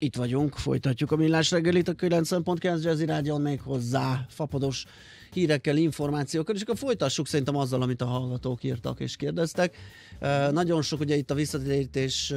Itt vagyunk, folytatjuk a Millás reggelit a 90.9 Jazzy Rádion, még hozzá fapados hírekkel, információkkal, és akkor folytassuk szerintem azzal, amit a hallgatók írtak és kérdeztek. Nagyon sok ugye itt a visszatérítés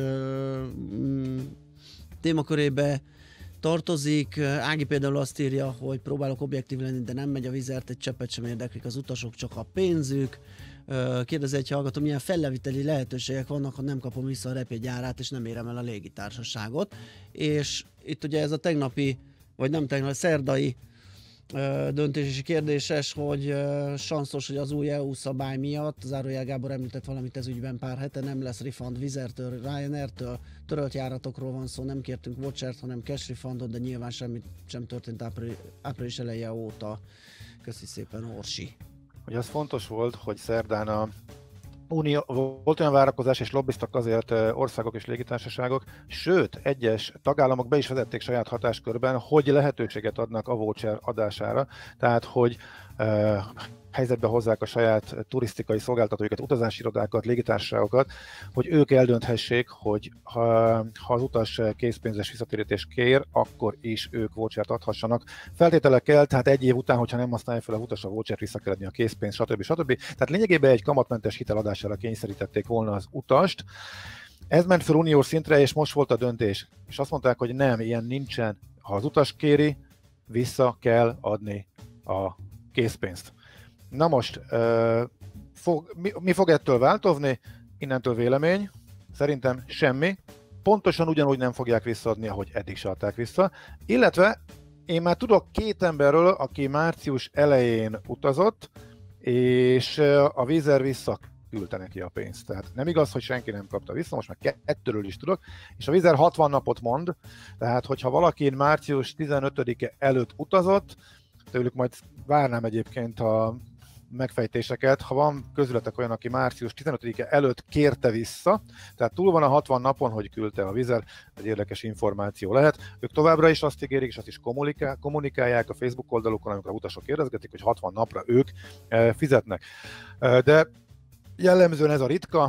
témakörébe tartozik. Ági például azt írja, hogy próbálok objektív lenni, de nem megy a vizert, egy cseppet sem érdeklik az utasok, csak a pénzük. Kérdezi egy hallgató, milyen felleviteli lehetőségek vannak, ha nem kapom vissza a repjegyárát, és nem érem el a légitársaságot. És itt ugye ez a tegnapi, vagy nem tegnapi, szerdai döntési kérdéses, hogy sanszos, hogy az új EU szabály miatt, Zárójel Gábor említett valamit ez ügyben pár hete, nem lesz refund Wizzairtől, Ryanairtől, törölt járatokról van szó, nem kértünk vouchert, hanem cash refundot, de nyilván semmit sem történt április eleje óta. Köszi szépen, Orsi. Hogy az fontos volt, hogy szerdán a Unió, volt olyan várakozás, és lobbiztak azért országok és légitársaságok, sőt, egyes tagállamok be is vezették saját hatáskörben, hogy lehetőséget adnak a voucher adására, tehát hogy helyzetbe hozzák a saját turisztikai szolgáltatóikat, utazási irodákat, légitársaságokat, hogy ők eldönthessék, hogy ha az utas készpénzes visszatérítést kér, akkor is ők vouchert adhassanak. Feltételekkel, tehát egy év után, hogyha nem használja fel a utas a vouchert, vissza kell adni a készpénzt, stb. Tehát lényegében egy kamatmentes hiteladására kényszerítették volna az utast. Ez ment fel uniós szintre, és most volt a döntés. És azt mondták, hogy nem, ilyen nincsen. Ha az utas kéri, vissza kell adni a készpénzt. Na most, mi fog ettől változni? Innentől vélemény, szerintem semmi. Pontosan ugyanúgy nem fogják visszaadni, ahogy eddig se adták vissza. Illetve én már tudok két emberről, aki március elején utazott, és a Wizzair visszaküldte neki a pénzt. Tehát nem igaz, hogy senki nem kapta vissza, most már kettőről is tudok, és a Wizzair 60 napot mond, tehát hogyha valaki március 15-e előtt utazott, tőlük majd várnám egyébként a megfejtéseket, ha van közületek olyan, aki március 15-e előtt kérte vissza, tehát túl van a 60 napon, hogy küldte a Wizzair, egy érdekes információ lehet. Ők továbbra is azt ígérik, és azt is kommunikálják a Facebook oldalukon, amikor a utasok kérdezgetik, hogy 60 napra ők fizetnek. De jellemzően ez a ritka,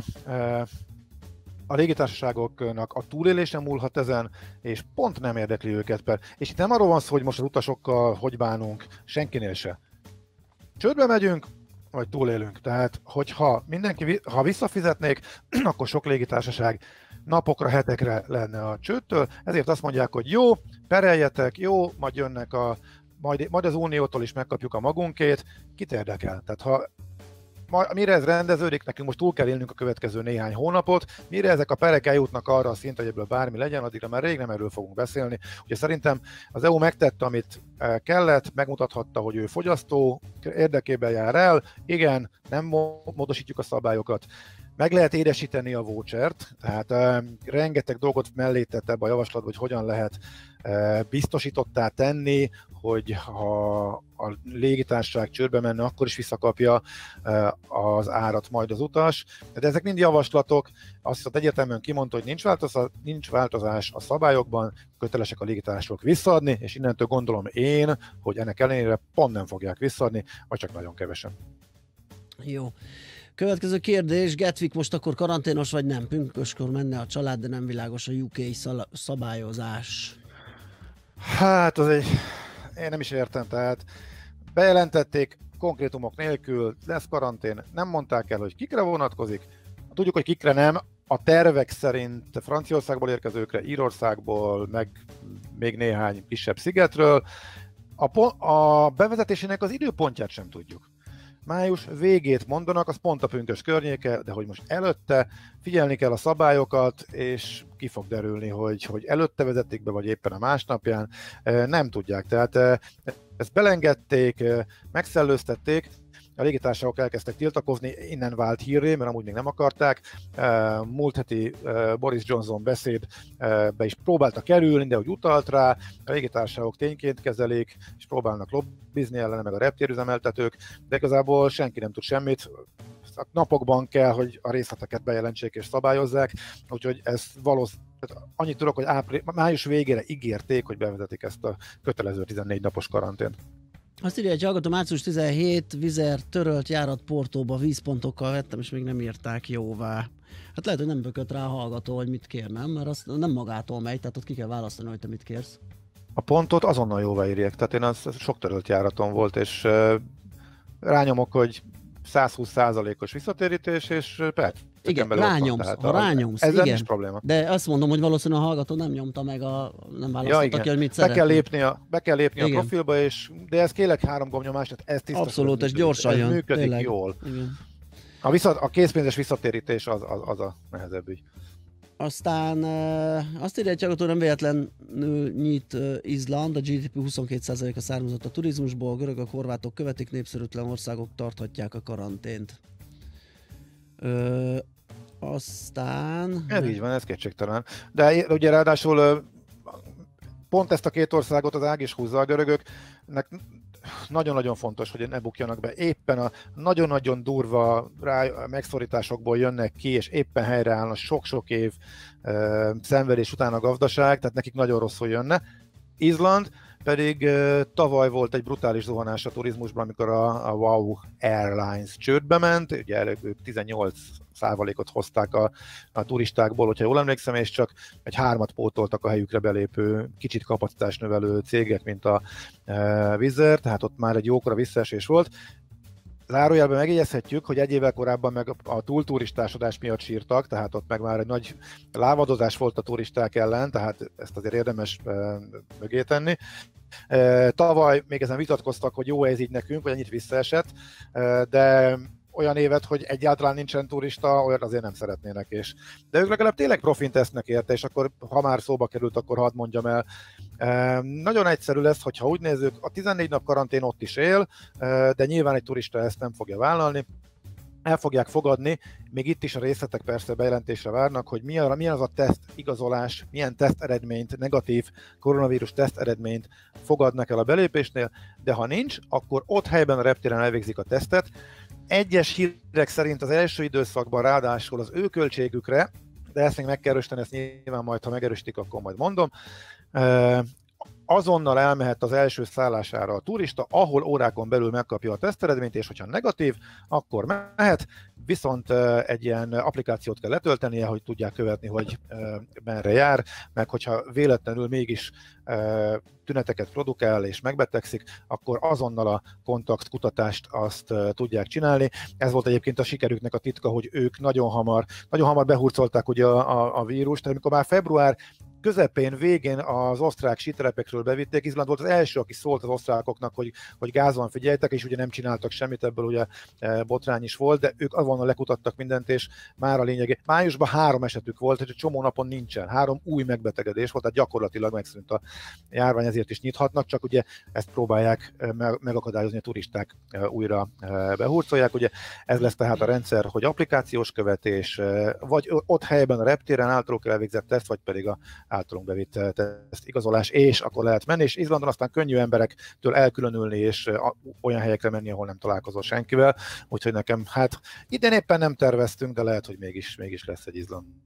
a légitársaságoknak a túlélése múlhat ezen, és pont nem érdekli őket. És itt nem arról van szó, hogy most az utasokkal hogy bánunk, senkinél se. Csődbe megyünk, vagy túlélünk. Tehát, hogyha ha visszafizetnék, akkor sok légitársaság napokra, hetekre lenne a csődtől, ezért azt mondják, hogy jó, pereljetek, jó, majd jönnek majd az Uniótól is megkapjuk a magunkét, kit érdekel. Tehát mire ez rendeződik, nekünk most túl kell élnünk a következő néhány hónapot, mire ezek a perek eljutnak arra a szintre, hogy ebből bármi legyen, addigra már rég nem erről fogunk beszélni. Ugye szerintem az EU megtette, amit kellett, megmutathatta, hogy ő fogyasztó érdekében jár el, igen, nem módosítjuk a szabályokat, meg lehet édesíteni a vouchert, tehát rengeteg dolgot mellé tett ebbe a javaslatba, hogy hogyan lehet biztosítottá tenni, hogy ha a légitársaság csődbe menne, akkor is visszakapja az árat majd az utas. De ezek mind javaslatok, azt hiszem egyértelműen kimondta, hogy nincs változás a szabályokban, kötelesek a légitársaságok visszaadni, és innentől gondolom én, hogy ennek ellenére pont nem fogják visszaadni, vagy csak nagyon kevesen. Jó. Következő kérdés, Gatwick most akkor karanténos vagy nem? Pünköskor menne a család, de nem világos a UK szabályozás. Hát, én nem is értem, tehát bejelentették konkrétumok nélkül, lesz karantén, nem mondták el, hogy kikre vonatkozik, tudjuk, hogy kikre nem, a tervek szerint Franciaországból érkezőkre, Írországból, meg még néhány kisebb szigetről. A bevezetésének az időpontját sem tudjuk. Május végét mondanak, az pont a pünkös környéke, de hogy most előtte figyelni kell a szabályokat, és ki fog derülni, hogy előtte vezetik be, vagy éppen a másnapján, nem tudják. Tehát ezt belengedték, megszellőztették, a légitársaságok elkezdtek tiltakozni, innen vált hírré, mert amúgy még nem akarták. Múlt heti Boris Johnson beszédbe is próbáltak kerülni, de hogy utalt rá, a légitársaságok tényként kezelik, és próbálnak lobbizni ellene, meg a reptérüzemeltetők, de igazából senki nem tud semmit. Napokban kell, hogy a részleteket bejelentsék és szabályozzák, úgyhogy ez annyit tudok, hogy május végére ígérték, hogy bevezetik ezt a kötelező 14 napos karantént. Azt írja, hogy hallgató, március 17, Wizzair törölt járat Portóba, vízpontokkal vettem, és még nem írták jóvá. Hát lehet, hogy nem bökött rá a hallgató, hogy mit kér, nem? Mert az nem magától megy, tehát ott ki kell választani, hogy te mit kérsz. A pontot azonnal jóváírják, tehát én az sok törölt járaton volt, és rányomok, hogy 120%-os visszatérítés, és Igen, belül ott van. rányomsz, Tehát ha rányomsz, ezzel igen. nincs probléma. De azt mondom, hogy valószínűleg a hallgató nem nyomta meg, nem választotta ki, hogy mit be kell szeretne. lépni a profilba, de ez kérlek 3 gombnyomás, tehát ez tiszta. Abszolút, és gyorsan ez jön. működik Tényleg. jól. Igen. A készpénzes visszatérítés az a nehezebb ügy. Aztán azt írja, hogy hallgató, nem véletlenül nyit Izland, a GDP 22%-a származott a turizmusból, a görögök, horvátok követik, népszerűtlen országok tarthatják a karantént. Aztán... Ez így van, ez kétségtelen. De ugye ráadásul pont ezt a két országot az ág is húzza a görögöknek. Nagyon-nagyon fontos, hogy ne bukjanak be. Éppen a nagyon-nagyon durva megszorításokból jönnek ki, és éppen helyreállna sok-sok év szenvedés után a gazdaság, tehát nekik nagyon rosszul jönne. Izland pedig tavaly volt egy brutális zuhanás a turizmusban, amikor a WOW Airlines csődbe ment, ugye ők 18%-ot hozták a turistákból, hogyha jól emlékszem, és csak egy 3-at pótoltak a helyükre belépő, kicsit kapacitásnövelő cégek, mint a Wizz Air, tehát ott már egy jókora visszaesés volt. Zárójelben megjegyezhetjük, hogy egy évvel korábban meg a túlturistásodás miatt sírtak, tehát ott meg már egy nagy lávadozás volt a turisták ellen, tehát ezt azért érdemes mögé tenni. Tavaly még ezen vitatkoztak, hogy jó ez így nekünk, vagy ennyit visszaesett, de olyan évet, hogy egyáltalán nincsen turista, olyat azért nem szeretnének. De ők legalább tényleg profint tesznek érte, és akkor, ha már szóba került, akkor hadd mondjam el. Nagyon egyszerű lesz, hogyha úgy nézzük, a 14 nap karantén ott is él, de nyilván egy turista ezt nem fogja vállalni. El fogják fogadni, még itt is a részletek persze bejelentésre várnak, hogy milyen az a teszt igazolás, milyen teszt eredményt, negatív koronavírus teszt eredményt fogadnak el a belépésnél, de ha nincs, akkor ott helyben a reptéren elvégzik a tesztet. Egyes hírek szerint az első időszakban ráadásul az ő költségükre, de ezt még meg kell erősíteni, ezt nyilván majd, ha megerősítik, akkor majd mondom, azonnal elmehet az első szállására a turista, ahol órákon belül megkapja a teszteredményt, és hogyha negatív, akkor mehet, viszont egy ilyen applikációt kell letöltenie, hogy tudják követni, hogy merre jár, meg hogyha véletlenül mégis tüneteket produkál és megbetegszik, akkor azonnal a kontaktkutatást azt tudják csinálni. Ez volt egyébként a sikerüknek a titka, hogy ők nagyon hamar behurcolták ugye a vírust, tehát amikor már február közepén, végén az osztrák sítelepekről bevitték. Izland volt az első, aki szólt az osztrákoknak, hogy gáz van, figyeljetek, és ugye nem csináltak semmit, ebből ugye botrány is volt, de ők avonnal lekutattak mindent, és már a lényeg. Májusban 3 esetük volt, egy csomó napon nincsen. 3 új megbetegedés volt, tehát gyakorlatilag megszűnt a járvány, ezért is nyithatnak, csak ugye ezt próbálják megakadályozni, a turisták újra behurcolják. Ugye ez lesz tehát a rendszer, hogy applikációs követés, vagy ott helyben a reptéren általuk elvégzett teszt, vagy pedig a általunk bevitt teszt igazolás, és akkor lehet menni, és Izlandon aztán könnyű emberektől elkülönülni, és olyan helyekre menni, ahol nem találkozol senkivel, úgyhogy nekem, hát idén éppen nem terveztünk, de lehet, hogy mégis lesz egy Izlandunk.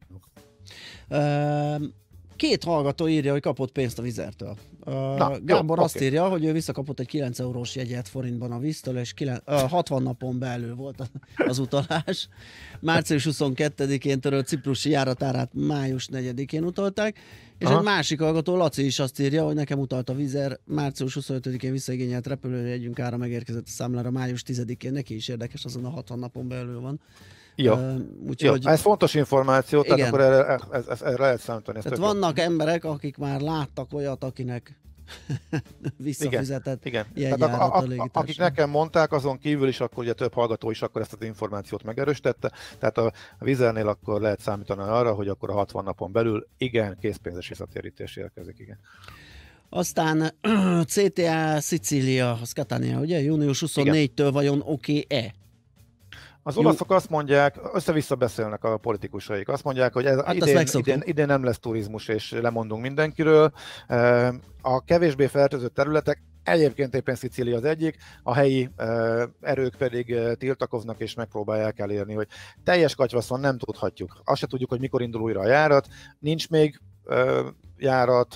2 hallgató írja, hogy kapott pénzt a Vizertől. Gábor azt írja, hogy ő visszakapott egy 9 eurós jegyet forintban a Víztől, és 60 napon belül volt az utalás. Március 22-én törölt ciprusi járatárát május 4-én utalták, és egy másik hallgató, Laci is azt írja, hogy nekem utalt a Vizer, március 25-én visszaigényelt repülőjegyünk ára megérkezett a számlára május 10-én, neki is érdekes, azon a 60 napon belül van. Jó. Úgyhogy... Ez fontos információ, tehát akkor erre lehet számítani. Tehát vannak emberek, akik már láttak olyat, akinek visszafizetett jegyárat a légitársaság. Akik nekem mondták, azon kívül is akkor ugye több hallgató is akkor ezt az információt megerősítette, tehát a Vizernél akkor lehet számítani arra, hogy akkor a 60 napon belül igen, készpénzes visszatérítés érkezik, igen. Aztán CTA Szicília, az Catania, ugye? Június 24-től vajon oké-e? Az olaszok azt mondják, össze-vissza beszélnek a politikusaik, azt mondják, hogy idén nem lesz turizmus, és lemondunk mindenkiről. A kevésbé fertőzött területek, egyébként éppen Szicília az egyik, a helyi erők pedig tiltakoznak és megpróbálják elérni, hogy teljes katyvaszon nem tudhatjuk. Azt se tudjuk, hogy mikor indul újra a járat, nincs még járat,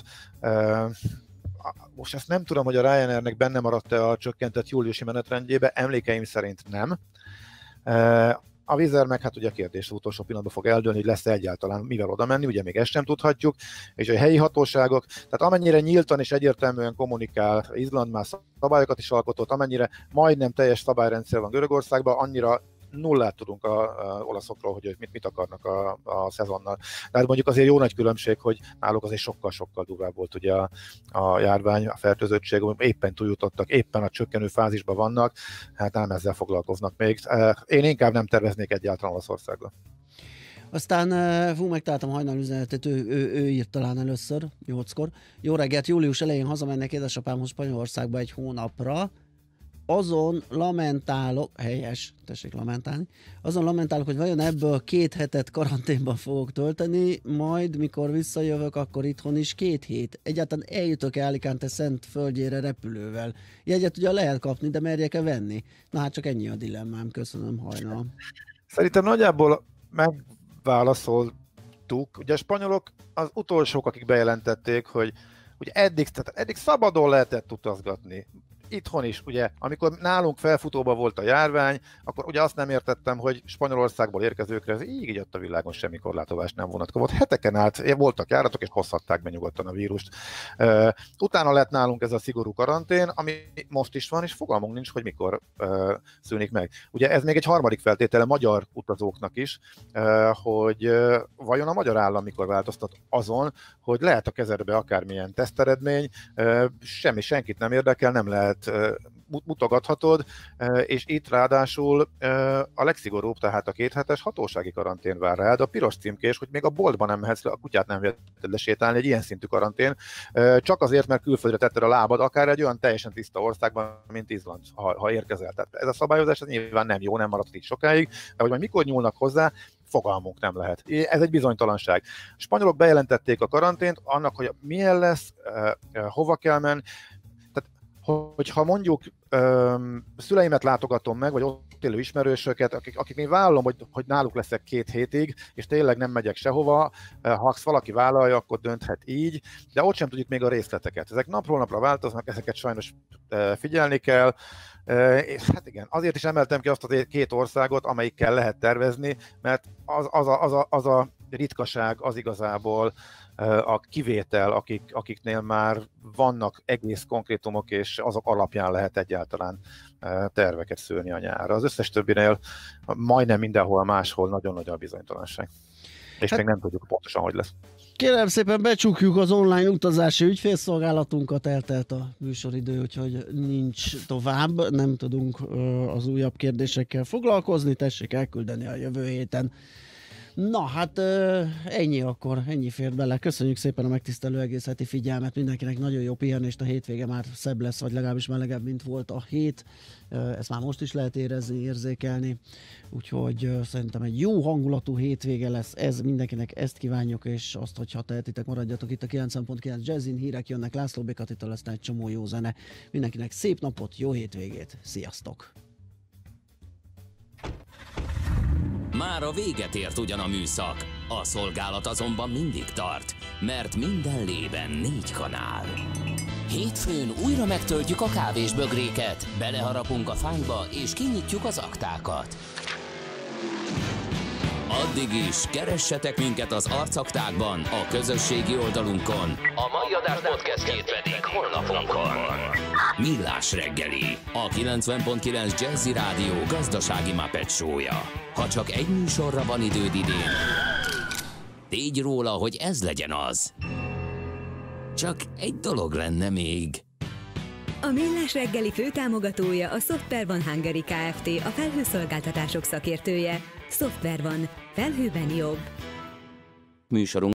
most ezt nem tudom, hogy a Ryanairnek benne maradt-e a csökkentett júliusi menetrendjébe, emlékeim szerint nem. A Wizz meg hát ugye kérdés, utolsó pillanatban fog eldőlni, hogy lesz egyáltalán mivel oda menni, ugye még ezt sem tudhatjuk, és a helyi hatóságok, tehát amennyire nyíltan és egyértelműen kommunikál Izland, már szabályokat is alkotott, amennyire majdnem teljes szabályrendszer van Görögországban, annyira nullát tudunk a olaszokról, hogy mit akarnak a szezonnal. Tehát mondjuk azért jó nagy különbség, hogy náluk azért sokkal-sokkal durvább volt ugye a járvány, a fertőzöttség, éppen túljutottak, éppen a csökkenő fázisban vannak, hát nem ezzel foglalkoznak még. Én inkább nem terveznék egyáltalán Olaszországba. Aztán megtaláltam a hajnal üzenetét, ő írt talán először, 8-kor. Jó reggelt, július elején hazamennek édesapámhoz Spanyolországba egy hónapra. Azon lamentálok, helyes, tessék lamentálni, azon lamentálok, hogy vajon ebből 2 hetet karanténban fogok tölteni, majd mikor visszajövök, akkor itthon is 2 hét. Egyáltalán eljutok-e Alicante Szent földjére repülővel? Jegyet ugye lehet kapni, de merjek-e venni? Na hát csak ennyi a dilemmám, köszönöm, hajnal. Szerintem nagyjából megválaszoltuk. Ugye a spanyolok az utolsók, akik bejelentették, hogy ugye eddig szabadon lehetett utazgatni. Itthon is, ugye, amikor nálunk felfutóban volt a járvány, akkor ugye azt nem értettem, hogy Spanyolországból érkezőkre ez így ott a világon semmi korlátozás nem vonatkozott. Heteken át voltak járatok, és hozhatták be nyugodtan a vírust. Utána lett nálunk ez a szigorú karantén, ami most is van, és fogalmunk nincs, hogy mikor szűnik meg. Ugye ez még egy harmadik feltétele magyar utazóknak is, hogy vajon a magyar állam mikor változtat azon, hogy lehet a kezedbe akármilyen teszteredmény, senkit nem érdekel, nem lehet mutogathatod, és itt ráadásul a legszigorúbb, tehát a 2 hetes hatósági karantén vár rád, a piros címkés, hogy még a boltban nem mehetsz le, a kutyát nem veheted lesétálni, egy ilyen szintű karantén, csak azért, mert külföldre tetted a lábad, akár egy olyan teljesen tiszta országban, mint Izland, ha érkezel. Tehát ez a szabályozás ez nyilván nem jó, nem maradt itt sokáig, de hogy majd mikor nyúlnak hozzá, fogalmunk nem lehet. Ez egy bizonytalanság. A spanyolok bejelentették a karantént, annak, hogy milyen lesz, hova kell menni. Hogyha mondjuk szüleimet látogatom meg, vagy ott élő ismerősöket, akik én vállalom, hogy náluk leszek 2 hétig, és tényleg nem megyek sehova, ha valaki vállalja, akkor dönthet így, de ott sem tudjuk még a részleteket. Ezek napról napra változnak, ezeket sajnos figyelni kell, és hát igen, azért is emeltem ki azt a 2 országot, amelyikkel lehet tervezni, mert az a ritkaság az igazából a kivétel, akiknél már vannak egész konkrétumok, és azok alapján lehet egyáltalán terveket szőni a nyárra. Az összes többinél majdnem mindenhol máshol nagyon nagy a bizonytalanság. És még nem tudjuk pontosan, hogy lesz. Kérem szépen, becsukjuk az online utazási ügyfélszolgálatunkat, eltelt a műsoridő, úgyhogy nincs tovább, nem tudunk az újabb kérdésekkel foglalkozni, tessék elküldeni a jövő héten. Na hát ennyi akkor, ennyi fér bele. Köszönjük szépen a megtisztelő egész heti figyelmet, mindenkinek nagyon jó pihenést, a hétvége már szebb lesz, vagy legalábbis melegebb, mint volt a hét. Ezt már most is lehet érezni, érzékelni, úgyhogy szerintem egy jó hangulatú hétvége lesz ez, mindenkinek ezt kívánjuk, és azt, hogyha tehetitek, maradjatok itt a 90.9 Jazzin, hírek jönnek László B. Katitól, aztán egy csomó jó zene. Mindenkinek szép napot, jó hétvégét, sziasztok! Már a véget ért ugyan a műszak, a szolgálat azonban mindig tart, mert minden lében 4 kanál. Hétfőn újra megtöltjük a kávésbögréket, beleharapunk a fányba és kinyitjuk az aktákat. Addig is keressetek minket az arcaktákban, a közösségi oldalunkon, a mai adás podcastjét pedig honlapunkon. Millás reggeli, a 90.9 Jazzy Rádió gazdasági Muppet show-ja. Ha csak egy műsorra van időd idén, tégy róla, hogy ez legyen az. Csak egy dolog lenne még. A Millás reggeli főtámogatója a Software One Hungary Kft., a felhőszolgáltatások szakértője. Software One. Felhőben jobb. Műsorunk